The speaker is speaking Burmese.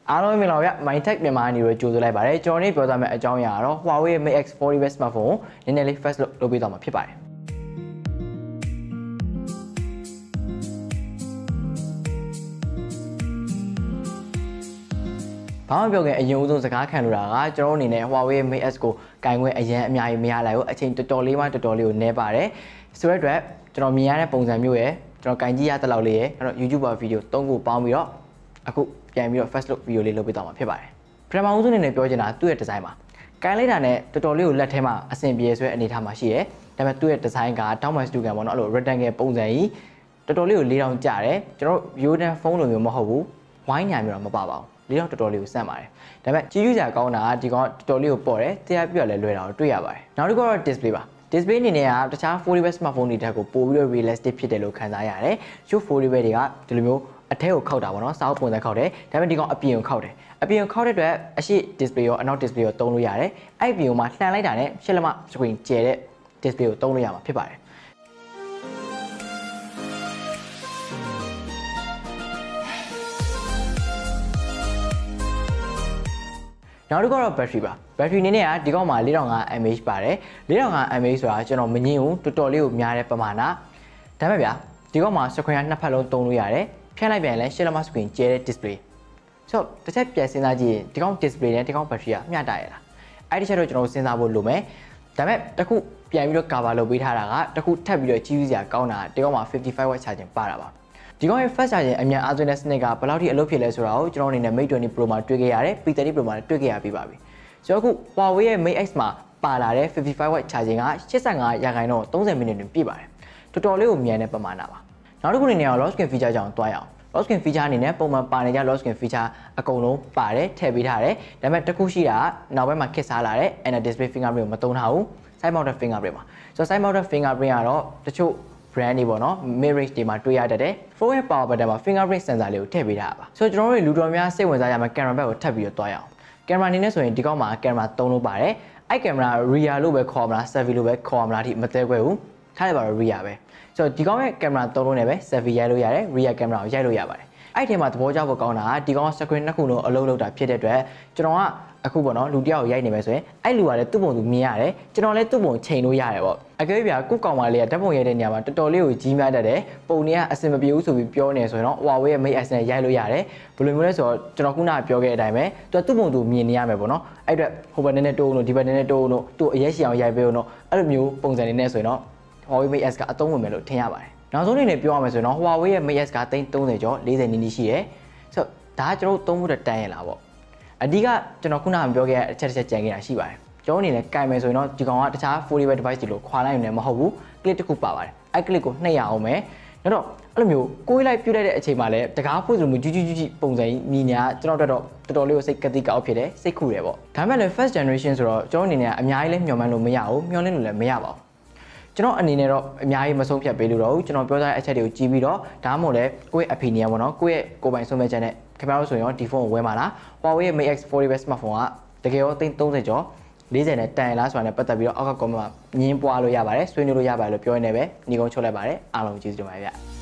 အားလုံးမင်္ဂလာပါဗျ Mindtech မြန်မာအနေနဲ့ကြိုဆိုလိုက်ပါတယ်ကျွန်တော်နေ့ပြောသားမယ့်အကြောင်းအရာကတော့ Huawei Mate X 40 Best Smartphone ကိုနည်းနည်းလေး first လုပ်ပေးသွားမှာဖြစ်ပါတယ်ဘာမှပြောခင်အရင်ဦးဆုံးစကားခံလို့တာကကျွန်တော်အနေနဲ့ Huawei Mate X ကိုကင်ခွင့်အရင်အများကြီးမရလိုက်ဘူးအချိန်တော်တော်လေးကိုနည်းပါတယ်ဆိုတဲ့အတွက်ကျွန်တော်မြင်ရတဲ့ပုံစံမျိုးရယ်ကျွန်တော်ကင်ကြည့်ရတဲ့လောက်လေးရယ်အဲ့တော့ YouTuber video 3ခုပေါင်းပြီးတော့အခုပြန်ပြီးတော့ first look video လေးလုပ်ပေးသွားမှာဖြစ်ပါတယ်ပထမဦးဆုံးအနေနဲ့ပြောချင်တာသူ့ရဲ့ design ပါကင်လိုက်တာနဲ့တော်တော်လေးကိုလက်ထဲမှာအဆင်ပြေဆွဲအနေထားမှာရှိတယ်ဒါပေမဲ့သူ့ရဲ့ design ကတောင်းပန်စတူကန်ပေါ့နော်အဲ့လို rectangle ပုံစံကြီးတော်တော်လေးကိုလေးတောင်ကျတယ်ကျွန်တော် Yodan phone လိုမျိုးမဟုတ်ဘူးဝိုင်းညာမျိုးတော့မပါပါဘူးလေးတော့တော်တော်လေးကိုစမ်းပါတယ်ဒါပေမဲ့ကြည့်ရစရာကောင်းတာကဒီကောင်တော်တော်လေးကိုပေါ့တယ်တရားပြရလဲလွယ်တာကိုတွေ့ရပါတယ်နောက်တစ်ခုကတော့ display ပါ display အနေနဲ့ကတခြား 40 Best smartphone တွေတက်ကိုပို့ပြီးတော့ realistic ဖြစ်တယ်လို့ခံစားရတယ်ရှုပ် 40 Best တွေကဒီလိုမျိုးအထဲကိုခောက်တာပေါ့နော်စာအုပ်ပုံစံခောက်တယ်ဒါပေမဲ့ဒီကောင်အပြင်ကိုခောက်တယ်အပြင်ကိုခောက်တဲ့အတွက်အရှိ display ရောအနောက် display ရောသုံးလို့ရတယ်အဲ့ဒီပြင်မှာလှန်လိုက်တာနဲ့ရှစ်လက်မ screen ကျဲတဲ့ display ကိုသုံးလို့ရမှာဖြစ်ပါတယ်နောက်တစ်ခုကတော့ battery ပါ battery အနေနဲ့ကဒီကောင်မှာ 4500 mAh ပါတယ်4500 mAh ဆိုတာကျွန်တော်မငင်းဘူးတော်တော်လေးကိုများတဲ့ပမာဏဒါပေမဲ့ဗျာဒီကောင်မှာ screen ကနှစ်ဖက်လုံးသုံးလို့ရတယ်ဖြတ်လိုက်ပြန်လဲရှစ်လက်မ screen ကျဲတဲ့ display ဆိုတော့တစ်ချက်ပြန်စဉ်းစားကြည့်ရင်ဒီကောင် display နဲ့ဒီကောင် battery ကမျှတရလားအဲ့ဒီချက်တော့ကျွန်တော်စဉ်းစားဖို့လိုမယ်ဒါပေမဲ့တစ်ခုပြန်ပြီးတော့ cover လုပ်ပေးထားတာကတစ်ခုထပ်ပြီးတော့ကြီးစရာကောင်းတာဒီကောင်မှာ 55W charging ပါတာပါဒီကောင်ရဲ့ fast charging အမြန်အားသွင်းတဲ့စနစ်ကဘယ်လောက်ထိအလုပ်ဖြစ်လဲဆိုတာကိုကျွန်တော်အနေနဲ့ Mate 20 Pro မှာတွေ့ခဲ့ရတယ် P30 Pro မှာတွေ့ခဲ့ရပြီးပါပြီဆိုတော့အခု Huawei ရဲ့ Mate X မှာပါလာတဲ့ 55W charging က85%တော့30မိနစ်တွင်ပြည့်ပါတယ်တော်တော်လေးကိုမြန်တဲ့ပမာဏပါနောက်တစ်ခုအနေနဲ့ lock screen feature ကြောင့်တွားရအောင် lock screen feature အနေနဲ့ပုံမှန်ပါနေကြ lock screen feature အကုန်လုံးပါတယ်ထည့်ပေးထားတယ်ဒါပေမဲ့တစ်ခုရှိတာကနောက်ပိုင်းမှာခက်စားလာတဲ့ Inner Display Fingerprint ကိုမသုံးထားဘူး Side Mounted Fingerprint ပါဆိုတော့ Side Mounted Fingerprint ကတော့တချို့ brand တွေပေါ့နော် mid range တွေမှာတွေ့ရတတ်တယ် phone ရဲ့ power button မှာ fingerprint sensor လေးကိုထည့်ပေးထားတာပါဆိုတော့ကျွန်တော်တို့လူတော်များစိတ်ဝင်စားကြမှာ camera back ကိုထပ်ပြီးတော့တွားရအောင် camera အနေနဲ့ဆိုရင်ဒီကောက်မှာ camera 3လို့ပါတယ်အဲ့ camera rear လို့ပဲခေါ်မလား selfie လို့ပဲခေါ်မလားဒီမသေးခွဲဘူးထားလိုက်ပါတော့ rear ပဲဆိုတော့ဒီကောက်ရဲ့ camera 3လို့နဲ့ပဲ selfie ရိုက်လို့ရတယ် rear camera ကိုရိုက်လို့ရပါတယ်အဲ့ဒီထဲမှာသဘောကျဖို့ကောင်းတာကဒီကောင် screen နှစ်ခုလုံးအလုံးလောက်တာဖြစ်တဲ့အတွက်ကျွန်တော်ကအခုပေါ့နော်လူတယောက်ကိုရိုက်နေမယ်ဆိုရင်အဲ့လူကလည်းသူ့ပုံသူမြင်ရတယ်ကျွန်တော်လည်းသူ့ပုံချိန်လို့ရတယ်ပေါ့အကယ်၍ဗျာကိုကောင်မလေးကဓာတ်ပုံရိုက်တဲ့နေရာမှာတော်တော်လေးကိုကြီးမားတတ်တယ်ပုံတွေကအဆင်မပြေဘူးဆိုပြီးပြောနေဆိုရင်တော့ Huawei ရဲ့ Mate X နဲ့ရိုက်လို့ရတယ်ဘယ်လိုမျိုးလဲဆိုတော့ကျွန်တော်ခုနကပြောခဲ့တဲ့အတိုင်းပဲသူ့ပုံသူမြင်နေရမယ်ပေါ့နော်အဲ့အတွက်ဟိုဘက်နည်းနည်းတိုးလို့ဒီဘက်နည်းနည်းတိုးလို့သူ့အရက်ရှည်အောင်ရိုက်ပေးလို့အဲ့လိုမျိုးပုံစံနေနဲ့ဆိုရင်တော့ Huawei Mate X ကအသုံးဝင်မယ်လို့ထင်ရပါတယ်နောက်ဆုံးအနေနဲ့ပြောရမယ်ဆိုရင်တော့ Huawei ရဲ့ Mate X က30ကျော်40နီးနီးရှိတယ်ဆိုတော့ဒါကကျွန်တော်သုံးဖို့တန်းရလားပေါ့အဓိကကျွန်တော်ခုနကပြောခဲ့တဲ့အချက်ကြံခဲ့တာရှိပါတယ်ကျွန်တော်အနေနဲ့ကင်မယ်ဆိုရင်တော့ဒီကောင်ကတခြား 40W device တွေလို့ခွာလိုက်ရင်လည်းမဟုတ်ဘူး clip တစ်ခုပါပါတယ်အဲ့ clip ကိုနှိပ်ရအောင်မယ်နောက်တော့အဲ့လိုမျိုးကိုယ်လိုက်ပြလိုက်တဲ့အချိန်မှာလည်းတကားဖွင့်ဆိုလို့ကြီးပုံစံကြီးညီညာကျွန်တော်တော့တော်တော်လေးကိုစိတ်ကတိကောက်ဖြစ်တယ်စိတ်ခုတယ်ပေါ့ဒါပေမဲ့လည်း first generation ဆိုတော့ကျွန်တော်အနေနဲ့အများကြီးလည်းမျှော်မှန်းလို့မရဘူးမျှော်လင့်လို့လည်းမရပါဘူးကျွန်တော်အနေနဲ့တော့အများကြီးမဆုံးဖြတ်ပေးလို့တော့ကျွန်တော်ပြောထားတဲ့အချက်တွေကိုကြည့်ပြီးတော့ဒါမှမဟုတ်လည်းကိုယ့်ရဲ့ opinion ပေါ့နော်ကိုယ့်ရဲ့ကိုယ်ပိုင်ဆုံးဖြတ်ချက်နဲ့ခင်ဗျားတို့ဆိုရင်ရောဒီဖုန်းကိုဝယ်မှာလား Huawei ရဲ့ Mate X 40 Best smartphone ကတကယ်ရော30ကျော်40နဲ့တန်လားဆိုတာနဲ့ပတ်သက်ပြီးတော့အောက်က comment မှာညင်းပွားလို့ရပါတယ်ဆွေးနွေးလို့ရပါတယ်လို့ပြောရနေပဲညီကုန်းချုပ်လိုက်ပါတယ်အားလုံးကျေးဇူးတင်ပါတယ်ဗျ